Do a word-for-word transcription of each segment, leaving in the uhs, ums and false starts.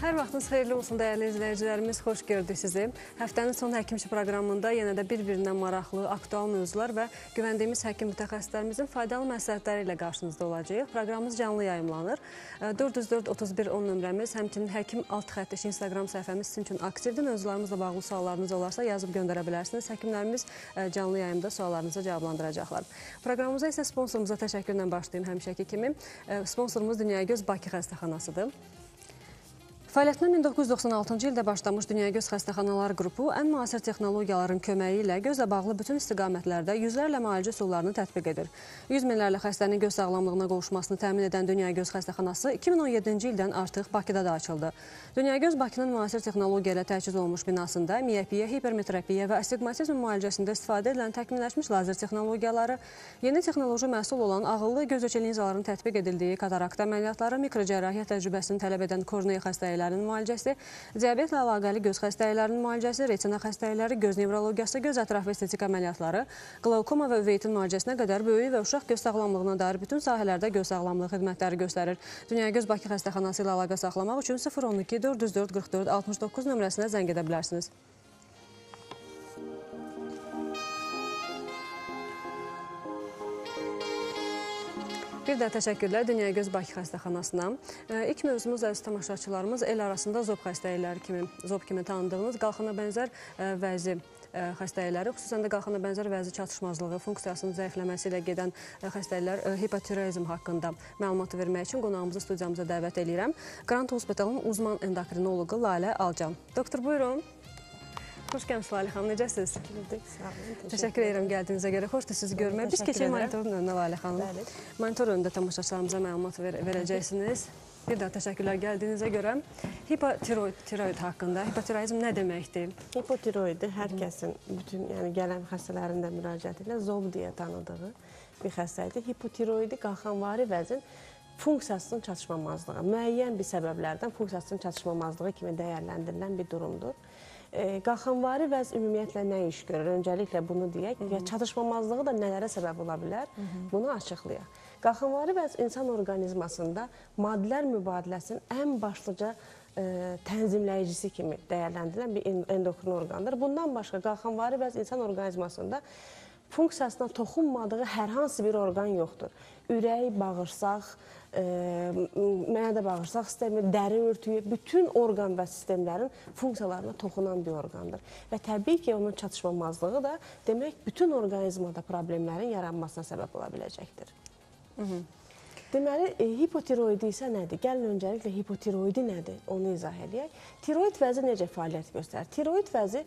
Hər vaxtınız xeyirli olsun dəyərli izləyicilərimiz, xoş gördük sizi. Həftənin son həkim işi proqramında yenə də bir-birindən maraqlı, aktual mövzular və güvəndiyimiz həkim mütəxəssislərimizin faydalı məsləhətləri ilə qarşınızda olacağıq. Proqramımız canlı yayımlanır. dörd yüz dörd otuz bir on nömrəmiz, həmçinin həkim alt xətt iş Instagram səhifəmiz sizin üçün aktivdir. Mövzularımızla bağlı suallarınız olarsa yazıb göndərə bilərsiniz. Həkimlərimiz canlı yayımda suallarınızı cavablandıracaqlar. Proqramımıza isə sponsorumuza təşəkkürlə başlayayım həmişəki kimi. Sponsorumuz Dünyagöz Bakı xəstəxanasıdır. Fəaliyyətinə min doqquz yüz doxsan altıncı ildə başlamış Dünyagöz Xəstəxanalar qrupu ən müasir texnologiyaların köməyi ilə gözlə bağlı bütün istiqamətlərdə yüzlərlə müalicə üsullarını tətbiq edir. yüz minlərlə xəstənin göz sağlamlığına qovuşmasını təmin edən Dünyagöz Xəstəxanası iki min on yeddinci ildən artıq Bakıda da açıldı. Dünyagöz Bakının müasir texnologiya ilə təchiz olunmuş binasında miyopiya, hipermetropiya və astigmatizm müalicəsində istifadə edilən təkmilləşmiş lazer texnologiyaları, yeni texnoloji məhsul olan ağıllı göz ölçü linzaların tətbiq edildiyi katarakt əməliyyatları, mikrocərrahiyyə təcrübəsini tələb edən kornea xəstəlikləri müalicəsi, diabetlə əlaqəli göz xəstəliklərinin müalicəsi, retina xəstəlikləri, göz nevrologiyası, göz ətrafı estetik əməliyyatları, qlaukoma və uveitin müalicəsinə qədər böyük və uşaq göz sağlamlığına dair bütün sahələrdə göz sağlamlığı xidmətləri göstərir. Dünyagöz Bakı xəstəxanası ilə əlaqə saxlamaq üçün sıfır on iki dörd yüz dörd qırx dörd altmış doqquz nömrəsinə zəng edə bilərsiniz. Bir də təşəkkürlər Dünyagöz Bakı xəstəxanasına. İlk mövzumuz əziz tamaşaçılarımız el arasında zob xəstəlikləri kimi, zob kimi tanıdığınız qalxana bənzər vəzi xəstəlikləri, xüsusən də qalxana bənzər vəzi çatışmazlığı, funksiyasının zəifləməsi ilə gedən xəstəliklər, hipotiroizm haqqında məlumat vermək üçün qonağımızı studiyamıza dəvət edirəm. Qrant Hospitalın uzman endokrinologu Lalə Alcan. Doktor, buyurun. Xoş gəlmişsiniz Lalə xanım, necəsiniz? Təşəkkür edirəm gəldiyinizə görə. Xoşdur sizi görmək. Biz keçək monitorun önünə Lalə xanım. Monitor önündə tamaşaçılarımıza məlumat verəcəksiniz. Bir daha təşəkkürlər gəldiyinizə görə. Hipotiroid, tiroid haqqında. Hipotiroizm nə deməkdir? Hipotiroidi hər kəsin, bütün yəni gələn xəstələrin də müraciət ilə zob deyə tanıdığı bir xəstəlikdir. Hipotiroidi qalxanvari vəzin funksiyasının çatışmamazlığı, müəyyən bir səbəblərdən funksiyasının çatışmamazlığı kimi dəyərləndirilən bir durumdur. Qalxanvari vəz ümumiyyətlə nə iş görür? Öncəliklə bunu deyək. Çatışmamazlığı da nələrə səbəb ola bilər? Bunu açıqlayaq. Qalxanvari vəz insan orqanizmasında maddələr mübadiləsinin ən başlıca tənzimləyicisi kimi dəyərləndirilən bir endokrin orqandır. Bundan başqa qalxanvari vəz insan orqanizmasında funksiyasına toxunmadığı hər hansı bir orqan yoxdur. Ürək, bağırsaq, mədə bağırsaq sistemi, dəri örtüyü, bütün orqan və sistemlərin funksiyalarına toxunan bir orqandır. Və təbii ki, onun çatışmamazlığı da demək bütün orqanizmada problemlərin yaranmasına səbəb ola biləcəkdir. Deməli, hipotiroidi isə nədir? Gəlin öncəliklə hipotiroidi nədir? Onu izah edək. Tiroid vəzi necə fəaliyyət göstərir? Tiroid vəzi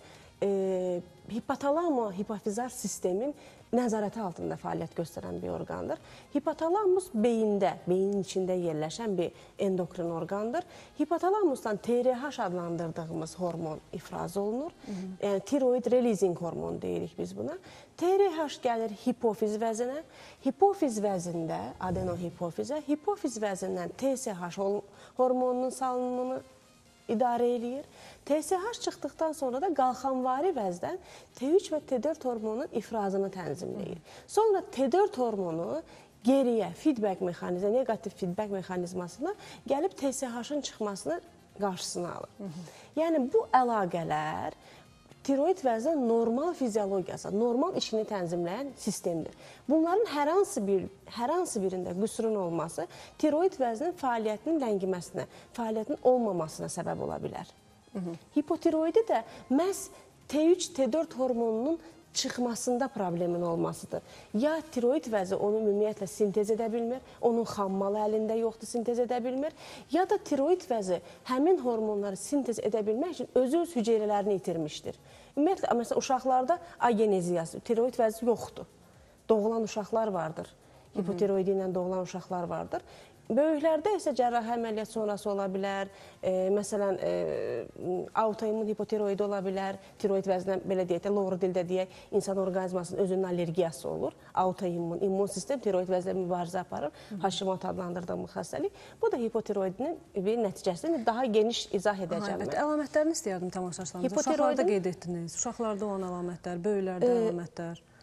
hipotalamo, hipofizar sistemin nəzarəti altında fəaliyyət göstərən bir orqandır. Hipotalamus beyində, beynin içində yerləşən bir endokrin orqandır. Hipotalamusdan T R H adlandırdığımız hormon ifraz olunur. Yəni, tiroid releasing hormonu deyirik biz buna. T R H gəlir hipofiz vəzinə. Hipofiz vəzində, adenohipofizə, hipofiz vəzindən T S H hormonunun salınımını idarə eləyir. T S H çıxdıqdan sonra da qalxanvari vəzdən T üç və T dörd hormonunun ifrazını tənzimləyir. Sonra T dörd hormonu geriyə feedback mexanizmi, negativ feedback mexanizmasına gəlib T S H-ın çıxmasını qarşısına alır. Yəni, bu əlaqələr tiroid vəzinin normal fiziologiyası, normal işini tənzimləyən sistemdir. Bunların hər hansı, bir, hər hansı birində qüsurun olması tiroid vəzinin fəaliyyətinin ləngiməsinə, fəaliyyətinin olmamasına səbəb ola bilər. Hipotiroidi də məhz T üç, T dörd hormonunun çıxmasında problemin olmasıdır. Ya tiroid vəzi onu ümumiyyətlə sintez edə bilmir, onun xammalı əlində yoxdur, sintez edə bilmir, ya da tiroid vəzi həmin hormonları sintez edə bilmək üçün özü-öz hüceyrələrini itirmişdir. Ümumiyyətlə, məsələn, uşaqlarda ageneziyası, tiroid vəzi yoxdur. Doğulan uşaqlar vardır, hipotiroidi ilə doğulan uşaqlar vardır. Böyüklərdə isə cərrahi əməliyyat sonrası ola bilər, məsələn, autoimmun hipotiroidi ola bilər, tiroid vəzinə, belə deyək də, loğru dildə deyək, insan orqanizmasının özünün allergiyası olur, autoimmun, immun sistem tiroid vəzinə mübarizə aparır, Hashimoto adlandırdığımız xəstəlik. Bu da hipotiroidinin bir nəticəsini daha geniş izah edəcəm mən. Əlamətlərini istəyərdim tamaşaçılarımıza. Uşaqlarda qeyd etdiniz, uşaqlarda olan əlamətlər, böyüklərdə əlamətlər.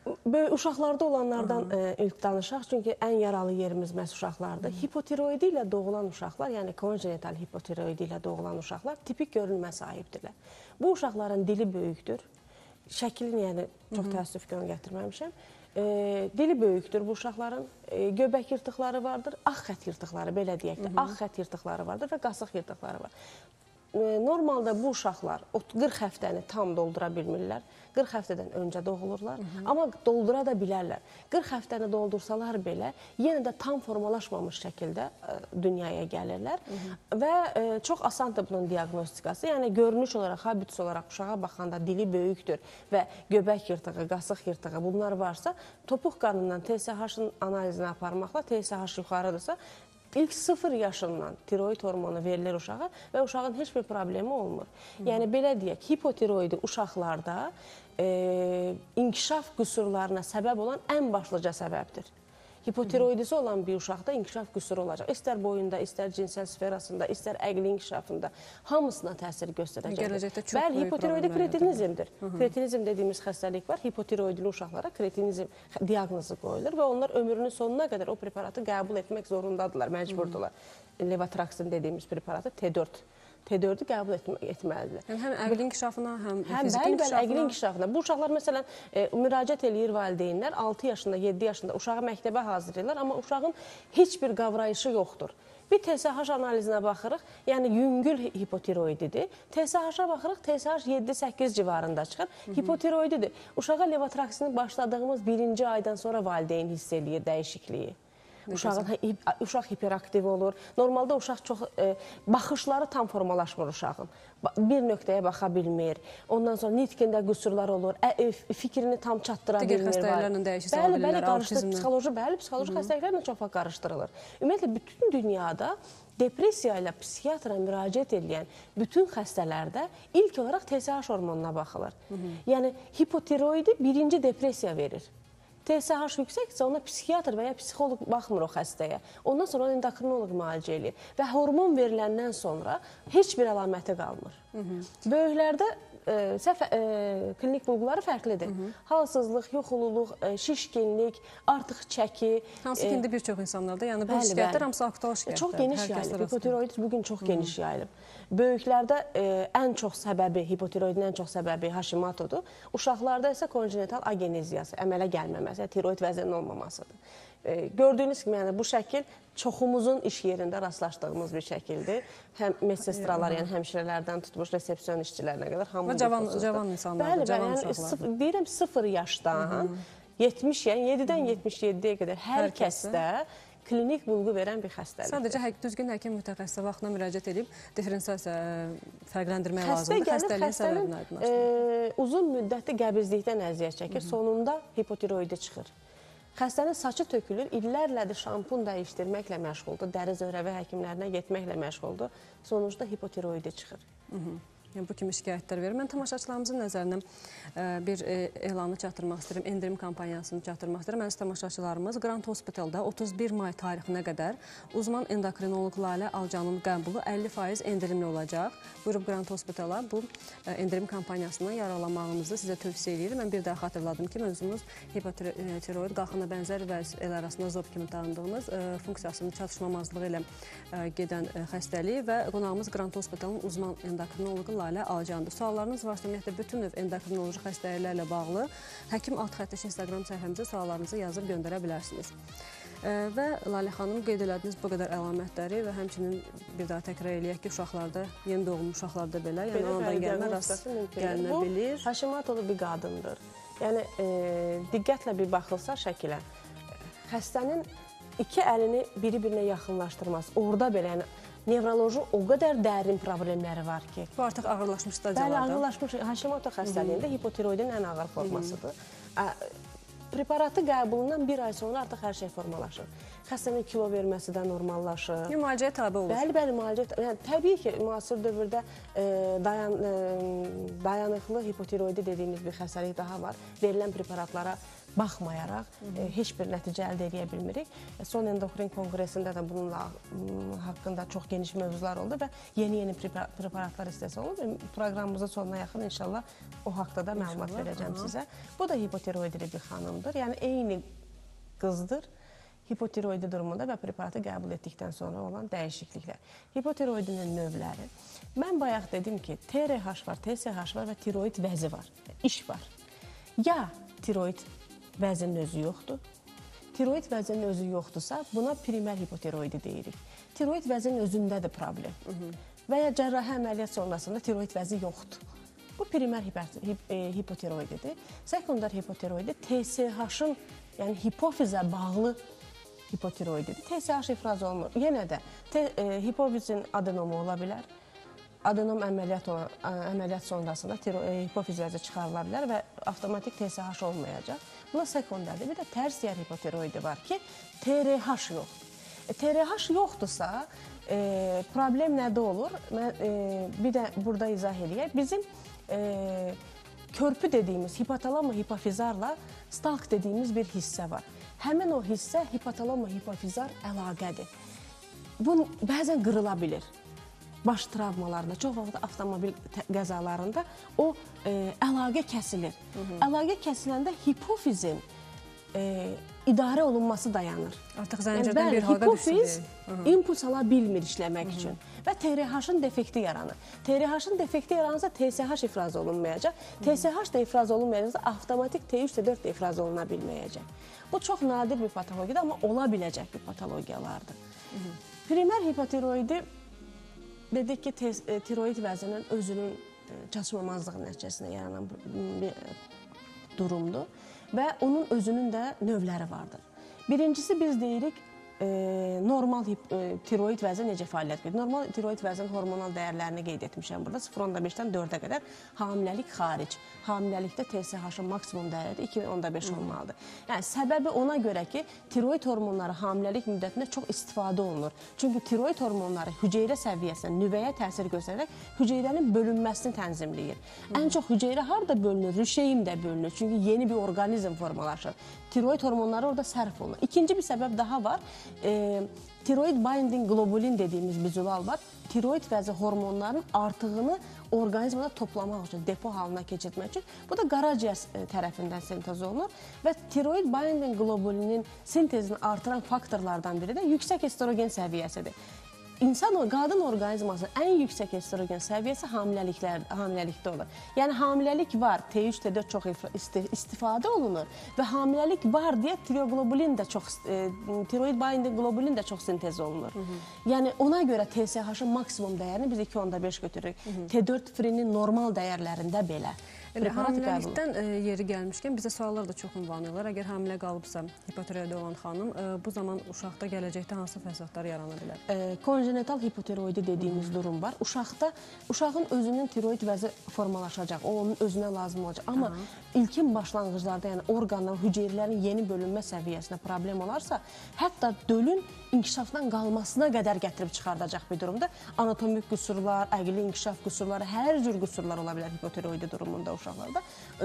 Böyük uşaqlarda olanlardan e, ilk danışaq, çünki ən yaralı yerimiz məhz uşaqlardır. Hipotiroidi ilə doğulan uşaqlar, yəni konjenital hipotiroidi ilə doğulan uşaqlar tipik görünmə sahibdirlər. Bu uşaqların dili böyükdür. Şəklini, yəni çox təəssüf ki, onu gətirməmişəm. E, dili böyükdür bu uşaqların, e, göbək yırtıqları vardır, ağ xət yırtıqları, belə deyək də, ağ xət yırtıqları vardır və qasıq yırtıqları var. Normalda bu uşaqlar qırx həftəni tam doldura bilmirlər. qırx həftədən öncə doğulurlar. Hı -hı. Amma doldura da bilərlər. qırx həftəni doldursalar belə, yenə də tam formalaşmamış şəkildə ə, dünyaya gəlirlər. Hı -hı. Və ə, çox asandır bunun diaqnostikası. Yəni görünüş olaraq, habitus olaraq uşağa baxanda dili böyükdür və göbək yırtığı, qasıq yırtığı bunlar varsa, topuq qanından T S H-ın analizini aparmaqla T S H yuxarıdırsa, İlk sıfır yaşından tiroid hormonu verilir uşağa və uşağın heç bir problemi olmur. Hı. Yəni, belə deyək, hipotiroidi uşaqlarda e, inkişaf qüsurlarına səbəb olan ən başlıca səbəbdir. Hipotiroidisi olan bir uşaqda inkişaf qüsuru olacaq. İstər boyunda, istər cinsel sferasında, istər əqli inkişafında hamısına təsir göstərəcəkdir. Bəli, hipotiroidi kretinizmdir. Hı -hı. Kretinizm dediyimiz xəstəlik var. Hipotiroidli uşaqlara kretinizm diaqnozu qoyulur və onlar ömrünün sonuna qədər o preparatı qəbul etmək zorundadırlar, məcburdular. Levotraksin dediyimiz preparatı T dörd. T dördü qəbul etməlidirlər. Yəni, həm əqli inkişafına, həm, həm fizik inkişafına. Əqli inkişafına. Bu uşaqlar, məsələn, e, müraciət eləyir valideynlər, altı yaşında, yeddi yaşında uşağı məktəbə hazırlayırlar, amma uşağın heç bir qavrayışı yoxdur. Bir T S H analizinə baxırıq, yəni yüngül hipotiroididir. T S H-a baxırıq, T S H yeddi səkkiz civarında çıxır, hipotiroididir. Uşağa levotraksini başladığımız birinci aydan sonra valideyn hiss eləyir dəyişikliyi. Uşağın, uşaq hiperaktiv olur. Normalda uşaq çox, e, baxışları tam formalaşmır uşağın. Bir nöqtəyə baxa bilmir. Ondan sonra nitqində qüsurlar olur. Ə, fikrini tam çatdıra Digər bilmir. Digər xəstəliklərlə dəyişik bəli, bəli, qarışdırılır. Psixoloji, bəli, psixoloji xəstəliklərlə çox vaxt qarışdırılır. Ümumiyyətlə, bütün dünyada depressiya ilə psixiatra müraciət edən bütün xəstələrdə ilk olaraq T S H hormonuna baxılır. Hı -hı. Yəni, hipotiroidi birinci depressiya verir. T S H yüksəksə ona psixiatr və ya psixoloq baxmır o xəstəyə. Ondan sonra endokrinoloq müalicə edir. Və hormon veriləndən sonra heç bir əlaməti qalmır. Hı -hı. Böyüklərdə e, səhv, e, klinik bulğuları fərqlidir. Hı -hı. Halsızlıq, yoxululuq, e, şişkinlik, artıq çəki. Hansı ki, indi e, bir çox insanlarda, yəni bu şikayətlər hamısı aktual şikayətlər. Çox geniş yayılıb. Hipotiroid bugün çox Hı -hı. geniş yayılıb. Böyüklərdə e, ən çox səbəbi, hipotiroidin ən çox səbəbi Hashimoto'dur. Uşaqlarda isə konjenital ageneziyası, əmələ gəlməməsi, tiroid vəzinin olmamasıdır. E, gördüyünüz kimi, yəni bu şəkil çoxumuzun iş yerində rastlaşdığımız bir şəkildir. Həm medsestralar, yəni həmşirələrdən tutmuş resepsiyon işçilərinə qədər hamı cavan, cavan insanlardır, bəli, cavan yəni, uşaqlar. Deyirəm, sıfır yaşdan yetmiş, yəni yeddidən yetmiş yeddiyə qədər hər kəsdə klinik bulğu verən bir xəstəlikdir. Sadəcə hə, düzgün həkim mütəxəssisə vaxtına müraciət edib diferensiyasiya fərqləndirmək Xəstə lazımdır. Gəlir, Xəstəliyin səbəbini aydınlaşdırır. E, uzun müddətli qəbizlikdən əziyyət çəkir, Hı -hı. sonunda hipotiroidi çıxır. Xəstənin saçı tökülür, illərlədir şampun dəyişdirməklə məşğuldur, dəri zöhrəvi həkimlərinə getməklə məşğuldur, sonuçda hipotiroidi çıxır. Hı -hı. Yəni, bu kimi şikayətlər verir. Mən tamaşaçılarımızın nəzərinə e, bir e, elanı çatdırmaq istəyirəm, endirim kampanyasını çatdırmaq istəyirəm. Əziz tamaşaçılarımız, Grand Hospitalda otuz bir may tarixinə qədər uzman endokrinoloq Lalə Alcanın qəbulu əlli faiz endirimli olacaq. Buyurub Grand Hospitala bu e, endirim kampanyasından yararlanmağınızı sizə tövsiyə edirəm. Mən bir daha xatırladım ki, mövzumuz hipotiroid qalxana bənzər vəziyyətlər arasında zob kimi tanındığımız e, funksiyasının çatışmamazlığı ilə e, gedən e, xəstəlik və qonağımız Grand Hospitalın uzman endokrinoloqu Lalə Alcandır. Suallarınız varsa, ümumiyyətlə, bütün növ endokrinoloji xəstəliklərlə bağlı həkim alt xəttiş Instagram səhifəmizə suallarınızı yazıb göndərə bilərsiniz. E, və Lalə xanım, qeyd elədiniz bu qədər əlamətləri və həmçinin bir daha təkrar eləyək ki, uşaqlarda, yeni doğulmuş uşaqlarda belə, yəni ondan gəlmə rast gəlinə bilir. Bu, Hashimoto'lu bir qadındır. Yəni, e, diqqətlə bir baxılsa şəkilə, xəstənin iki əlini biri-birinə yaxınlaşdırmaz. Orada belə, yəni, nevroloji o qədər dərin problemləri var ki. Bu artıq ağırlaşmış stadiyalarda. Bəli, ağırlaşmış. Hashimoto xəstəliyində hipotiroidin ən ağır formasıdır. Preparatı qəbulundan bir ay sonra artıq hər şey formalaşır. Xəstənin kilo verməsi də normallaşır. Müalicəyə tabi olur. Bəli, bəli, müalicə. Yəni, təbii ki, müasir dövrdə e, dayan, e, dayanıqlı hipotiroidi dediyimiz bir xəstəlik daha var. Verilən preparatlara baxmayaraq e, heç bir nəticə əldə edə bilmirik. E, son endokrin konqresində də bununla m, haqqında çox geniş mövzular oldu və yeni-yeni preparatlar istəsə olur. Proqramımızın sonuna yaxın inşallah o haqda da məlumat inşallah, verəcəm aha. sizə. Bu da hipotiroidli bir xanımdır. Yəni eyni qızdır. Hipotiroidi durumunda və preparatı qəbul etdikdən sonra olan dəyişikliklər. Hipotiroidinin növləri. Mən bayaq dedim ki, T R H var, T S H var və tiroid vəzi var, iş var. Ya tiroid vəzinin özü yoxdur, tiroid vəzinin özü yoxdursa, buna primer hipotiroidi deyirik. Tiroid vəzinin özündədir problem. Hı -hı. Və ya cərrahi əməliyyat sonrasında tiroid vəzi yoxdur. Bu primer hipotiroididir. Sekundar hipotiroidi T S H-ın, yəni hipofizə bağlı hipotiroididir. T S H ifraz olunur. Yenə də e, hipofizin adenomu ola bilər. Adenom əməliyyat, olan, əməliyyat sonrasında e, hipofiz vəzi çıxarıla bilər və avtomatik T S H olmayacaq. Buna sekundardır. Bir də tersiyer hipotiroidi var ki, T R H yoxdur. E, T R H yoxdursa, e, problem nədə olur? Mən e, bir də burada izah edeyim. Bizim e, körpü dediyimiz hipotalamo hipofizarla stalk dediyimiz bir hissə var. Həmin o hissə hipotalamo hipofizar əlaqədir. Bu bəzən qırıla bilir. Baş travmalarında, çox vaxt avtomobil qəzalarında o e, əlaqə kəsilir. Hı -hı. Əlaqə kəsiləndə hipofizin e, idarə olunması dayanır. Artıq zəncirdən yəni, bir halda hipofiz impuls ala bilmir işləmək Hı -hı. üçün və T R H-ın defekti yaranır. T R H-ın defekti yaranırsa T S H ifraz olunmayacaq. Hı -hı. T S H da ifraz olunmayacaqsa avtomatik T üç T dörd də ifraz oluna bilməyəcək. Bu çox nadir bir patologiyadır, amma ola biləcək bir patologiyalardır. Hı -hı. Primer hipotiroidi dedik ki, tiroid vəzinin özünün çatışmamazlığı nəticəsində yaranan bir durumdur və onun özünün də növləri vardır. Birincisi biz deyirik, e, normal e, tiroid vəzi necə fəaliyyət göstərir? Normal tiroid vəzinin hormonal dəyərlərini qeyd etmişəm burada. sıfır nöqtə beşdən dördə qədər hamiləlik xaric. Hamiləlikdə T S H-ın maksimum dəyəri iki nöqtə beş olmalıdır. Yəni səbəbi ona görə ki, tiroid hormonları hamiləlik müddətində çox istifadə olunur. Çünki tiroid hormonları hüceyrə səviyyəsində nüvəyə təsir göstərərək hüceyrənin bölünməsini tənzimləyir. Hı. Ən çox hüceyrə harda bölünür? Rüşeym də bölünür. Çünki yeni bir orqanizm formalaşır. Tiroid hormonları orada sərf olunur. İkinci bir səbəb daha var. E, tiroid binding globulin dediyimiz bir zülal var. Tiroid vəzi hormonlarının artığını orqanizmada toplamaq üçün, depo halına keçirmək üçün. Bu da qaraciyər tərəfindən sintez olunur və tiroid binding globulinin sintezini artıran faktorlardan biri də yüksək estrogen səviyyəsidir. İnsan, qadın orqanizmasının ən yüksək estrogen səviyyəsi hamiləlikdə olur. Yəni, hamiləlik var, T üç T dörd çox istifadə olunur və hamiləlik var deyə tiroglobulin də çox, e, tiroid binding globulin də çox sintez olunur. Hı -hı. Yəni, ona görə T S H-ın maksimum dəyərini biz iki nöqtə beş götürürük. Hı -hı. T dörd frinin normal dəyərlərində belə. Elə hamiləlikdən e, yeri gəlmişkən bizə suallar da çox ünvanırlar. Əgər hamilə qalıbsa, hipotiroidi olan xanım, e, bu zaman uşaqda gələcəkdə hansı fəsadlar yarana bilər? E, konjenital hipotiroidi dediyimiz Hı. durum var. Uşaqda, uşağın özünün tiroid vəzi formalaşacaq, o onun özünə lazım olacaq. Amma Aha. ilkin başlanğıclarda, yəni orqanların, hüceyrələrin yeni bölünmə səviyyəsində problem olarsa, hətta dölün inkişafdan qalmasına qədər gətirib çıxardacaq bir durumda. Anatomik qüsurlar, əqli inkişaf qüsurları, hər cür qüsurlar ola bilər hipotiroidi durumunda uşaqlarda,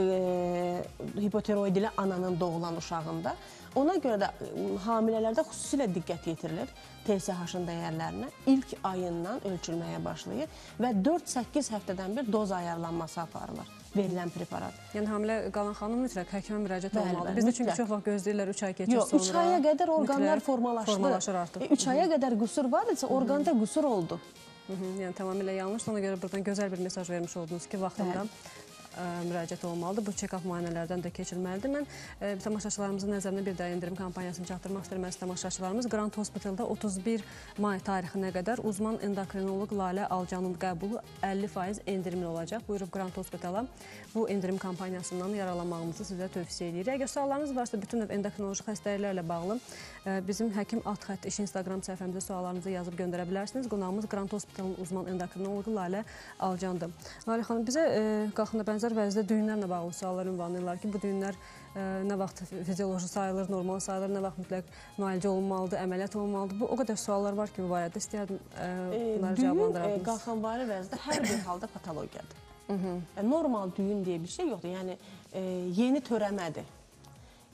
e, hipotiroidli ananın doğulan uşağında. Ona görə də e, hamilələrdə xüsusilə diqqət yetirilir T S H-ın dəyərlərinə. İlk ayından ölçülməyə başlayır və dörd səkkiz həftədən bir doz ayarlanması aparılır, verilən preparat. Yəni hamilə qalan xanım mütləq həkimə müraciət olmalıdır. Bizdə çünki çox vaxt gözləyirlər üç ay keçir Yox, sonra. üç aya qədər orqanlar formalaşdı. Formalaşır artıq. E, üç aya qədər qüsur var isə orqanda qüsur oldu. Hı -hı, yəni tamamilə yanlış. Ona görə buradan gözəl bir mesaj vermiş oldunuz ki, vaxtında ə, müraciət olmalıdır. Bu check-up müayinələrdən də keçilməlidir. Mən ə, tamaşaçılarımızın nəzərinə bir də indirim kampanyasını çatdırmaq istəyirəm. Tamaşaçılarımız Grand Hospitalda otuz bir may tarixinə qədər uzman endokrinoloq Lalə Alcanın qəbulu əlli faiz endirimli olacaq. Buyurub Grand Hospitala bu endirim kampaniyasından yaralanmağımızı sizə tövsiyə edirik. Əgər suallarınız varsa bütün növ endokrinoloji xəstəliklərlə bağlı ə, bizim Həkim Alt Xətt İş Instagram səhifəmizə suallarınızı yazıb göndərə bilərsiniz. Qonağımız Grand Hospitalın uzman endokrinoloqu Lalə Alcandır. Lalə xanım, bizə ə, qalxında bənzər vəzdə düyünlərlə bağlı suallar ünvanlayırlar ki, bu düyünlər ə, nə vaxt fizioloji sayılır, normal sayılır, nə vaxt mütləq müalicə olunmalıdır, əməliyyat olunmalıdır. Bu o qədər suallar var ki, bu barədə istəyərdim ə, bunları cavablandırardınız. Düyün qalxanvari vəzdə hər bir halda patologiyadır. Normal düyün deyə bir şey yoxdur. Yəni, e, yeni törəmədir.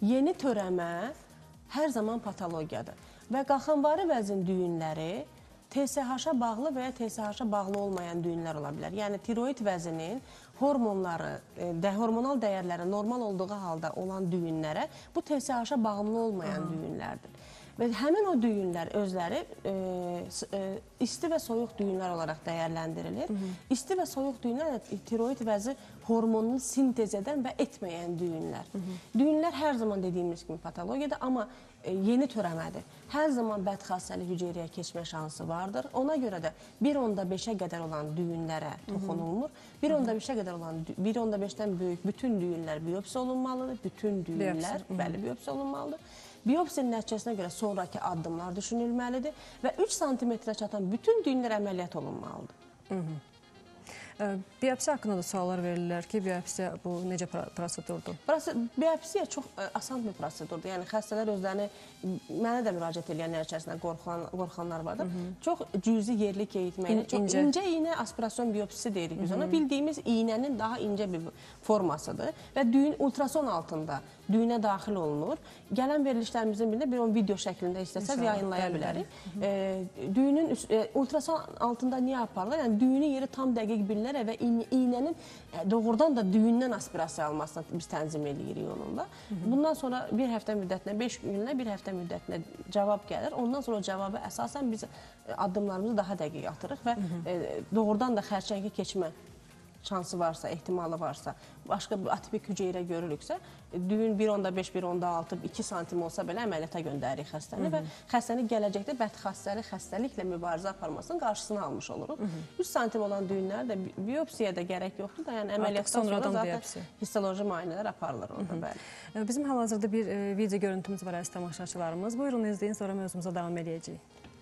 yeni törəmə hər zaman patologiyadır. Və qalxanvari vəzin düyünləri T S H-a bağlı və ya T S H-a bağlı olmayan düyünlər ola bilər. Yəni, tiroid vəzinin hormonları, hormonal dəyərləri normal olduğu halda olan düyünlərə bu T S H-a bağımlı olmayan düyünlərdir. Və həmin o düyünlər özləri e, e, isti və soyuq düyünlər olaraq dəyərləndirilir. Hı -hı. İsti və soyuq düyünlər tiroid vəzi hormonunu sintez edən və etməyən düyünlər. Hı -hı. Düyünlər hər zaman dediyimiz kimi patologiyadır, amma e, yeni törəmədir. Hər zaman bədxassəli hüceyrəyə keçmə şansı vardır. Ona görə də bir onda beşə qədər olan düyünlərə toxunulmur. bir onda beşə qədər olan, bir onda beşdən böyük bütün düyünlər biyopsi olunmalıdır. Bütün düyünlər, biyopsi. Bəli, biyopsi olunmalıdır. Biyopsinin nəticəsinə görə sonraki addımlar düşünülməlidir və üç santimetrə çatan bütün düyünlər əməliyyat olunmalıdır. Hı -hı. Biyopsiya haqqında da suallar verirlər ki, biyopsiya bu necə prosedurdur? Biyopsiya çox asan bir prosedurdur. Yəni, xəstələr özlərini, mənə də müraciət edənlər içərisində qorxanlar vardır. Hı -hı. Çox cüzi yerli qeyitməklə, çox incə, incə iynə aspirasyon biyopsisi deyirik biz ona. Bildiyimiz iynənin daha incə bir formasıdır və düyün ultrason altında düyünə daxil olunur. Gələn verilişlərimizin birində bir on video şəklində istəsəz yayınlaya bilərik. E, düyünün e, ultrason altında niyə aparılır? Yəni, düyünün yeri tam dəqiq bilinir və iynənin e, doğrudan da düyündən aspirasiya almasını biz tənzim edirik onunla. Hı -hı. Bundan sonra bir həftə müddətinə, beş günlə bir həftə müddətinə cavab gəlir. Ondan sonra cavabı əsasən biz addımlarımızı daha dəqiq atırıq və Hı -hı. E, doğrudan da xərçəngi keçmə şansı varsa, ehtimalı varsa, başqa bir atipik hüceyrə görürüksə, düyün bir onda beş, bir onda altı, iki santim olsa belə əməliyyata göndəririk xəstəni və xəstəni gələcəkdə bədxassəli xəstəliklə mübarizə aparmasının qarşısını almış oluruq. üç santim olan düyünlər də biyopsiyaya da gərək yoxdur da, yəni əməliyyatdan sonra zaten histoloji müayinələr aparılır orada, bəli. Bizim hal-hazırda bir video görüntümüz var, əziz tamaşaçılarımız. Buyurun, izləyin, sonra mövzumuza davam edəcəyik.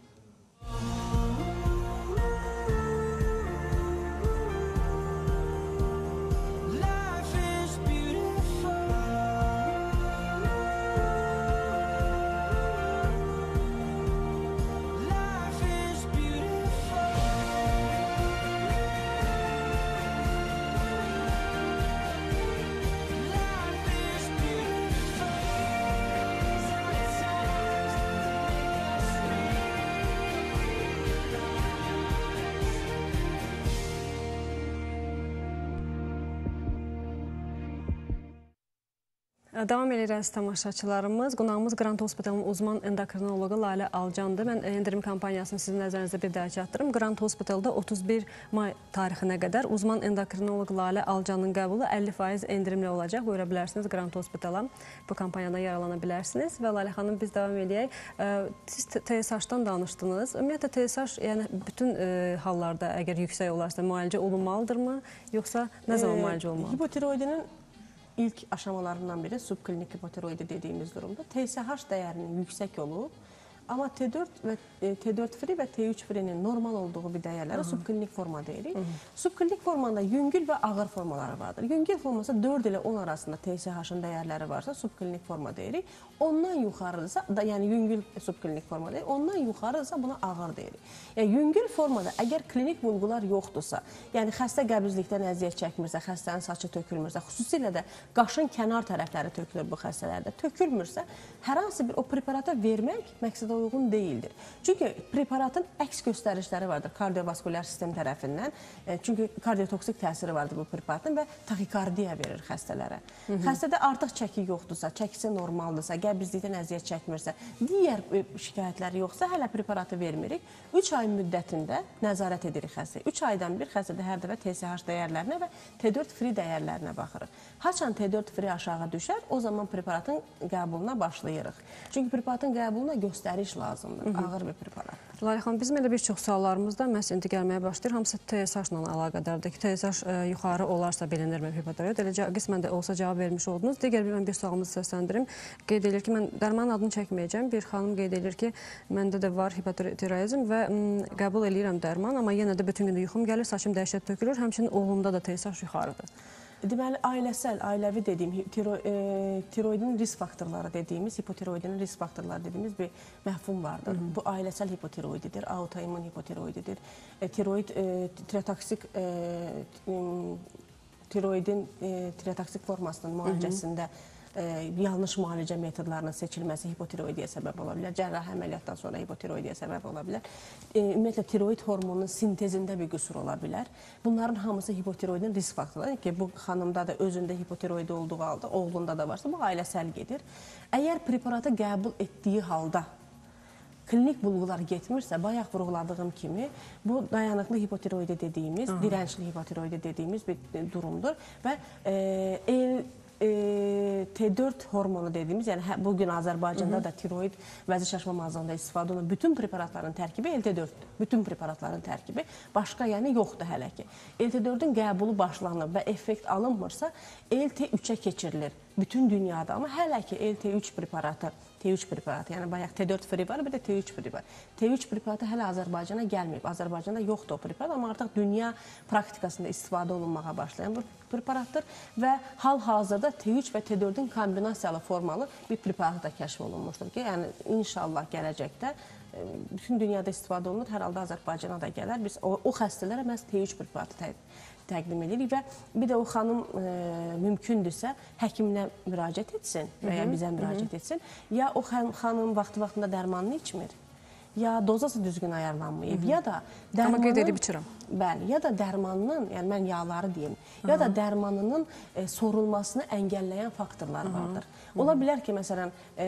Davam edirəz tamaşaçılarımız. Qonağımız Qrant Hospitalın uzman endokrinologu Lalə Alcandır. Mən endirim kampaniyasını sizin nəzərinizdə bir daha çatdırım. Qrant Hospitalda otuz bir may tarixinə qədər uzman endokrinoloq Lalə Alcanın qəbulu əlli faiz endirimli olacaq. Buyura bilərsiniz Qrant Hospitala. Bu kampaniyada yaralana bilərsiniz. Və Lalə xanım, biz davam edək. Siz T S H-dan danışdınız. Ümumiyyətlə T S H yəni bütün e, hallarda əgər yüksək olarsa müalicə olunmalıdırmı? Yoxsa nə zaman müalicə olmalıdır? Hipotiroidinin İlk aşamalarından biri subklinik hipotiroidi dediyimiz durumda T S H dəyərinin yüksək olub, amma T dörd və T dörd free və T üç free'nin normal olduğu bir dəyərləri subklinik forma deyirik. Subklinik formanda yüngül və ağır formaları vardır. Yüngül forması dörd ilə on arasında T S H-ın dəyərləri varsa subklinik forma deyirik. Ondan yuxarıdırsa, yəni yüngül subklinik forma deyirik. Ondan yuxarıdırsa buna ağır deyirik. Yəni yüngül formada əgər klinik bulğular yoxdursa, yəni xəstə qəbizlikdən əziyyət çəkmirsə, xəstənin saçı tökülmürsə, xüsusilə də qaşın kənar tərəfləri tökülür bu xəstələrdə, tökülmürsə, hər hansı bir o preparata vermək məqsədə uyğun deyildir. Çünki preparatın əks göstərişləri vardır kardiovaskulyar sistem tərəfindən. Çünki kardiotoksik təsiri vardır bu preparatın və taxikardiya verir xəstələrə. Hı -hı. Xəstədə artıq çəki yoxdursa, çəkisi normaldırsa, qəbizlikdən əziyyət çəkmirsə, digər şikayətləri yoxsa hələ preparatı vermirik. üç ay müddətində nəzarət edirik xəstəyə. üç aydan bir xəstədə hər dəfə T S H dəyərlərinə və T dörd free dəyərlərinə baxırıq. Haçan T dörd free aşağı düşər, o zaman preparatın qəbuluna başlayırıq. Çünki preparatın qəbuluna göstəriş lazımdır, Hı -hı. ağır bir preparat. Lalə xanım, bizim elə bir çox suallarımızda məhz indi gəlməyə başlayır. Hamısı T S H-la əlaqədardır ki, T S H e, yuxarı olarsa bilinirmi hipotiroid? Elə qismən də olsa cavab vermiş oldunuz. Digər bir, mən bir sualımızı səsləndirim. Qeyd edir ki, mən dərmanın adını çəkməyəcəm. Bir xanım qeyd edir ki, məndə də var hipotiroidizm və m, qəbul eləyirəm dərman, amma yenə də bütün gün yuxum gəlir, saçım dəhşət tökülür. Həmçinin oğlumda da T S H yuxarıdır. Deməli, ailəsəl, ailəvi dediyim, tiro, e, tiroidin risk faktorları dediyimiz, hipotiroidinin risk faktorları dediyimiz bir məhfum vardır. Hı -hı. Bu ailəsəl hipotiroididir, autoimmun hipotiroididir. E, tiroid, e, tirotoksik e, tiroidin e, tireotoksik formasının müalicəsində e, yanlış müalicə metodlarının seçilməsi hipotiroidiyə səbəb ola bilər. Cərrahi əməliyyatdan sonra hipotiroidiyə səbəb ola bilər. E, ümumiyyətlə, tiroid hormonunun sintezində bir qüsur ola bilər. Bunların hamısı hipotiroidin risk faktorları ki, bu xanımda da özündə hipotiroidi olduğu halda, oğlunda da varsa, bu ailəsəl gedir. Əgər preparatı qəbul etdiyi halda klinik bulğular getmirsə, bayaq vurğuladığım kimi, bu dayanıqlı hipotiroidi dediyimiz, Aha. dirənçli hipotiroidi dediyimiz bir durumdur və e, el T dörd hormonu dediyimiz, yəni bugün Azərbaycanda da tiroid vəzi şaşmamazlığında istifadə olunan bütün preparatların tərkibi L T dörddür. Bütün preparatların tərkibi. Başqa yəni yoxdur hələ ki. L T dördün qəbulu başlanıb və effekt alınmırsa, L T üçə keçirilir bütün dünyada. Amma hələ ki L T üç preparatı, T üç preparatı, yəni bayaq T dörd free var, bir də T üç free var. T üç preparatı hələ Azərbaycana gəlməyib. Azərbaycanda yoxdur o preparat, amma artıq dünya praktikasında istifadə olunmağa başlayan bu preparatdır və hal-hazırda T üç və T dördün kombinasiyalı formalı bir preparat da kəşf olunmuşdur ki, yəni inşallah gələcəkdə bütün dünyada istifadə olunur, hər halda Azərbaycana da gələr. Biz o, o xəstələrə məhz T üç preparatı tə, təqdim edirik və bir də o xanım e, mümkündürsə həkiminə müraciət etsin və ya bizə müraciət etsin. Ya o xanım vaxtı-vaxtında dərmanını içmir, ya dozası düzgün ayarlanmayıb, Hı -hı. ya da dərmanın... Amma qeyd edib içirəm. Bəli, ya da dərmanının, yəni mən yağları deyim, ya da dərmanının e, sorulmasını əngəlləyən faktorlar vardır. Ola bilər ki, məsələn,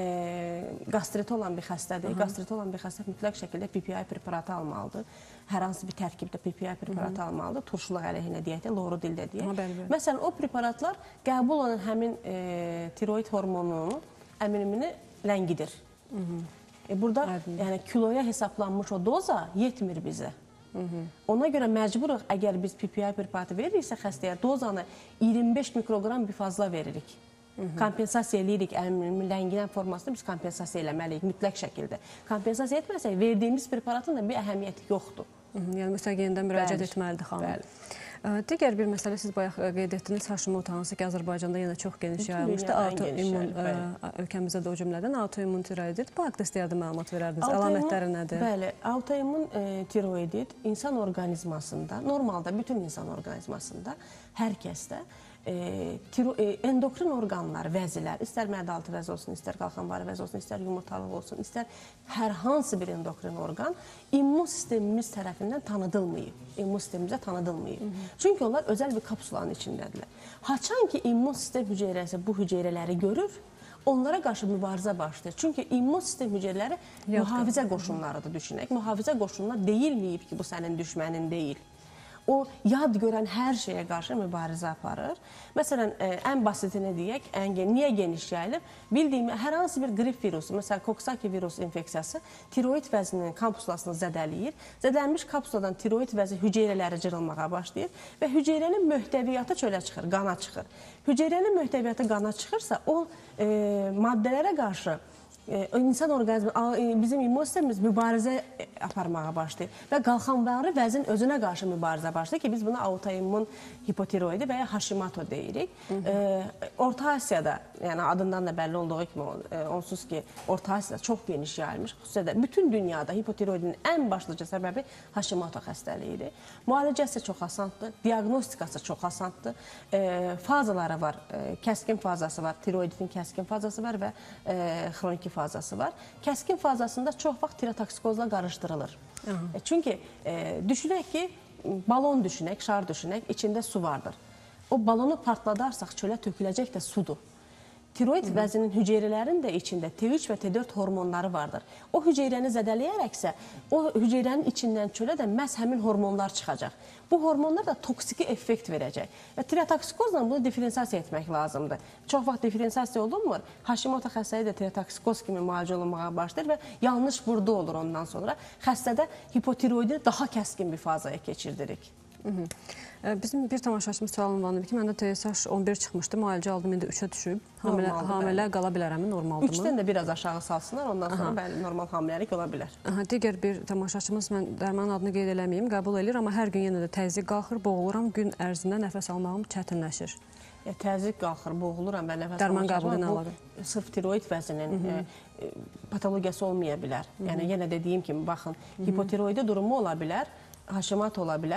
e, qastriti olan bir xəstədir. Qastriti olan bir xəstə mütləq şəkildə P P I preparatı almalıdır. Hər hansı bir tərkibdə P P I preparatı Hı -hı. almalıdır. Turşuluq əleyhinə deyək də, loru dildə deyək. Aha, bəli, bəli. Məsələn, o preparatlar qəbul olan həmin e, tiroid hormonunun əminimini ləngidir. Hı -hı. E, burada Ədim. yəni kiloya hesablanmış o doza yetmir bizə. Hı -hı. Ona görə məcburuq, əgər biz P P I preparatı veririksə xəstəyə, dozanı iyirmi beş mikroqram bir fazla veririk. Hı -hı. Kompensasiya edirik, əminimi lənginən formasını biz kompensasiya eləməliyik mütləq şəkildə. Kompensasiya etməsək, verdiyimiz preparatın da bir əhəmiyyəti yoxdur. Hı -hı. Yəni mütləq yenidən müraciət Bəli. etməlidir xanım. Bəli. Digər bir məsələ, siz bayaq qeyd etdiniz, Hashimoto, hansı ki, Azərbaycanda yenə çox geniş yayılmışdı. Autoimmun, ölkəmizdə də o cümlədən autoimmun tiroidit. Bu haqda istəyərdim məlumat verərdiniz. Əlamətləri nədir? Bəli, autoimmun e, tiroidit insan orqanizmasında, normalda bütün insan orqanizmasında, hər kəsdə e, tiro, e, endokrin orqanlar, vəzilər, istər mədə-altı vəzi olsun, istər qalxanvari vəzi olsun, istər yumurtalıq olsun, istər hər hansı bir endokrin orqan immun sistemimiz tərəfindən tanıdılmayıb. İmmun sistemimizə tanıdılmayıb. Hı -hı. Çünki onlar özəl bir kapsulanın içindədirlər. Haçan ki, immun sistem hüceyrəsi bu hüceyrələri görür, onlara qarşı mübarizə başlayır. Çünki immun sistem hüceyrələri mühafizə qoşunlarıdır, düşünək. Mühafizə qoşunlar deyilməyib ki, bu sənin düşmənin deyil. O, yad görən hər şeyə qarşı mübarizə aparır. Məsələn, ən basitini deyək, ən, niyə geniş yayılır? Bildiyim, hər hansı bir qrip virusu, məsələn, Coxsackie virus infeksiyası tiroid vəzinin kapsulasını zədələyir. Zədəlmiş kapsuladan tiroid vəzi hüceyrələri cırılmağa başlayır və hüceyrənin möhtəviyyatı çölə çıxır, qana çıxır. Hüceyrənin möhtəviyyatı qana çıxırsa, o e, maddələrə qarşı İnsan orqanizmi, bizim immun sistemimiz mübarizə aparmağa başlayır və qalxanvari vəzin özünə qarşı mübarizə başlayır ki, biz buna autoimmun hipotiroidi və ya Hashimoto deyirik. Hı -hı. E, Orta Asiyada, yəni adından da bəlli olduğu kimi, e, onsuz ki, Orta Asiyada çox geniş yayılmış, xüsusilə bütün dünyada hipotiroidin ən başlıca səbəbi Hashimoto xəstəliyidir. Müalicəsi çox asandır, diaqnostikası çox asandır, e, fazaları var, e, kəskin fazası var, tiroidin kəskin fazası var və e, xroniki fazası var. Kəskin fazasında çox vaxt tirotoksikozla qarışdırılır. Hı -hı. E, çünki e, düşünək ki, balon düşünək, şar düşünək, içində su vardır. O balonu partladarsak çölə töküləcək də sudur. Tiroid vəzinin hüceyrələrinin də içində T üç və T dörd hormonları vardır. O hüceyrəni zədələyərəksə, o hüceyrənin içindən çölə də məhz həmin hormonlar çıxacaq. Bu hormonlar da toksiki effekt verəcək. Və tirotoksikozla bunu diferensiyasiya etmək lazımdır. Çox vaxt diferensiyasiya olunmur. Hashimoto xəstəliyi də tirotoksikoz kimi müalicə olunmağa başlayır və yanlış burada olur ondan sonra. Xəstədə hipotiroidi daha kəskin bir fazaya keçirdirik. Hı -hı. Bizim bir tamaşaçımız sual ünvanı ki, məndə T S H on bir çıxmışdı, müalicə aldım, indi üçə düşüb. Hamilə, hamilə qala bilərəmi, normaldır mı? üçdən də biraz aşağı salsınlar, ondan sonra Aha. bəli, normal hamiləlik ola bilər. Aha, digər bir tamaşaçımız, mən dərmanın adını qeyd eləməyim, qəbul edir, amma hər gün yenə də təzyiq qalxır, boğuluram, gün ərzində nəfəs almağım çətinləşir. Ya, təzyiq qalxır, boğuluram və nəfəs Dərman qəbulu ilə əlaqə. Sırf tiroid vəzinin e, e, patologiyası olmaya bilər. Hı -hı. Yəni, yenə dediyim kimi, baxın, Hı -hı. hipotiroidi durumu ola bilər, Hashimoto ola bilər,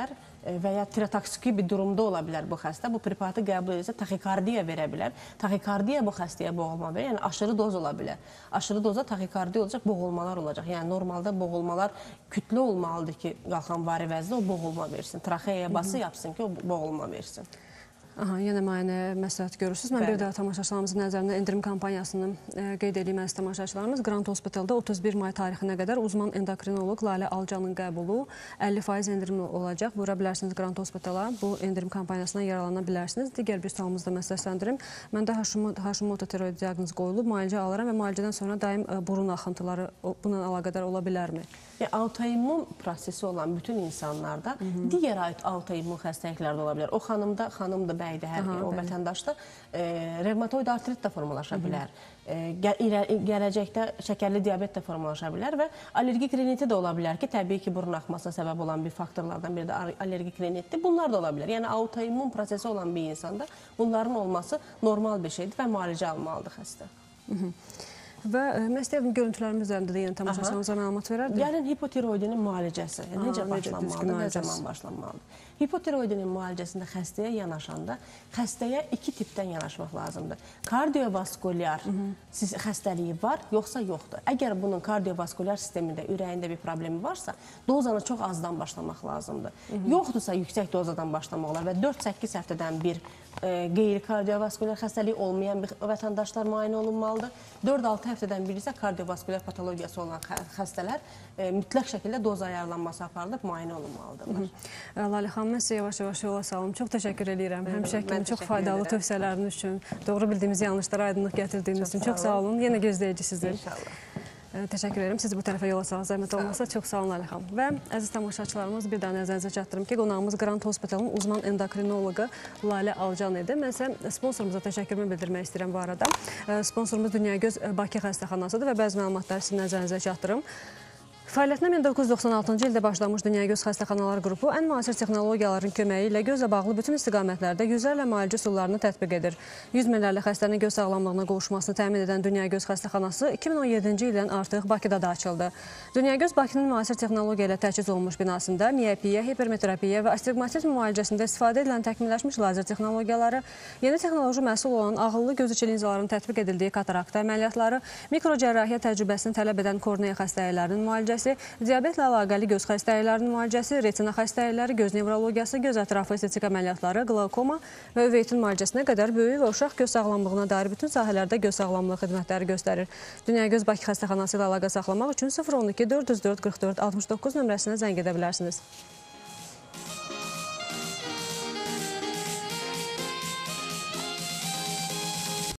və ya tirotoksiki bir durumda ola bilər bu xəstə. Bu preparatı qəbul edirsə taxikardiya verə bilər. Taxikardiya bu xəstəyə boğulma verir. Yəni aşırı doz ola bilər. Aşırı dozda taxikardiya olacaq, boğulmalar olacaq. Yəni normalda boğulmalar kütlü olmalıdır ki, qalxan vari vəzdə o boğulma versin. Traxeyaya bası yapsın ki, o boğulma versin. Aha, yenə müayinə məsləhət görürsünüz. Mən Bəli. bir daha tamaşaçılarımızın nəzərində endirim kampanyasını e, qeyd edeyim əziz tamaşaçılarımız. Grand Hospitalda otuz bir may tarixinə qədər uzman endokrinoloq Lalə Alcanın qəbulu əlli faiz endirim olacaq. Buyura bilərsiniz Grand Hospitala. Bu endirim kampanyasına yararlana bilərsiniz. Digər bir sualımızı da məsləhətləndirim. Məndə Hashimoto tiroid diaqnozu qoyulub, müalicə alıram və müalicədən sonra daim e, burun axıntıları bununla əlaqədar ola bilərmi? Yəni, autoimmun prosesi olan bütün insanlarda Hı -hı. digər autoimmun xəstəliklər də ola bilər. O xanımda, xanımdır, bəydir, hər Aha, o bəli. vətəndaşda e, revmatoid artrit də formalaşa bilər. E, gəl gələcəkdə şəkərli diabet də formalaşa bilər və allergik riniti də ola bilər ki, təbii ki, burun axmasına səbəb olan bir faktorlardan biri də allergik rinitdir. Bunlar da ola bilər. Yəni, autoimmun prosesi olan bir insanda bunların olması normal bir şeydir və müalicə almalıdır xəstə. Hı -hı. Və mən istəyirəm, görüntülərimiz üzərində də yeni tamaşaçılarımıza məlumat verərdim. Gəlin hipotiroidinin müalicəsi necə başlanmalıdır, nə zaman başlanmalıdır? Hipotiroidinin müalicəsində xəstəyə yanaşanda xəstəyə iki tipdən yanaşmaq lazımdır. Kardiovaskulyar xəstəliyi var, yoxsa yoxdur. Əgər bunun kardiovaskulyar sistemində, ürəyində bir problemi varsa, dozanı çox azdan başlamaq lazımdır. Hı -hı. Yoxdursa, yüksək dozadan başlamaq olar və dörd səkkiz həftədən bir e, qeyri-kardiovaskulyar xəstəliyi olmayan bir vətəndaşlar müayinə olunmalıdır. dörd altı həftədən biri isə kardiovaskulyar patologiyası olan xəstələr e, mütləq şəkildə doz ayarlanması aparılıb müayinə olunmalıdırlar. Lalə xanım, mən sizə yavaş-yavaş yola salım. Çox təşəkkür edirəm. Həmişə kimi çox faydalı tövsiyələriniz üçün, doğru bildiyimiz yanlışlara aydınlıq gətirdiyiniz üçün. Çox sağ olun. Yenə gözləyici sizdir. İnşallah. Təşəkkür edirəm. Siz bu tərəfə yola salın, zəhmət olmasa. Çox sağ olun, Lalə xanım. Və əziz tamaşaçılarımız, bir daha nəzərinizə çatdırım ki, qonağımız Grand Hospitalın uzman endokrinoloqu Lalə Alcan idi. Mən isə sponsorumuza təşəkkürümü bildirmək istəyirəm bu arada. Sponsorumuz Dünyagöz Bakı xəstəxanasıdır və bəzi məlumatları sizin nəzərinizə çatdırım. Fəaliyyətinə min doqquz yüz doxsan altıncı ildə başlamış Dünyagöz Xəstəxanalar qrupu ən müasir texnologiyaların köməyi ilə gözlə bağlı bütün istiqamətlərdə yüzlərlə müalicə üsullarını tətbiq edir. yüz minlərlə xəstənin göz sağlamlığına qovuşmasını təmin edən Dünyagöz Xəstəxanası iki min on yeddinci ildən artıq Bakıda da açıldı. Dünyagöz Bakının müasir texnologiya ilə təchiz olunmuş binasında miyopiya, hipermetropiya və astigmatizm müalicəsində istifadə edilən təkmilləşmiş lazer texnologiyaları, yeni texnoloji məhsul olan ağıllı göz içi linzaların tətbiq edildiyi katarakta əməliyyatları, mikrocərrahiyyə təcrübəsini tələb edən korneya xəstəliklərinin müalicəsi, diabetlə əlaqəli göz xəstəliklərinin müalicəsi, retina xəstəlikləri, göz nevrologiyası, göz ətrafı estetik əməliyyatları, qlaukoma və öveytin müalicəsinə qədər böyük və uşaq göz sağlamlığına dair bütün sahələrdə göz sağlamlığı xidmətləri göstərir. Dünyagöz Bakı xəstəxanası ilə əlaqə saxlamaq üçün sıfır on iki dörd yüz dörd qırx dörd altmış doqquz nömrəsinə zəng edə bilərsiniz.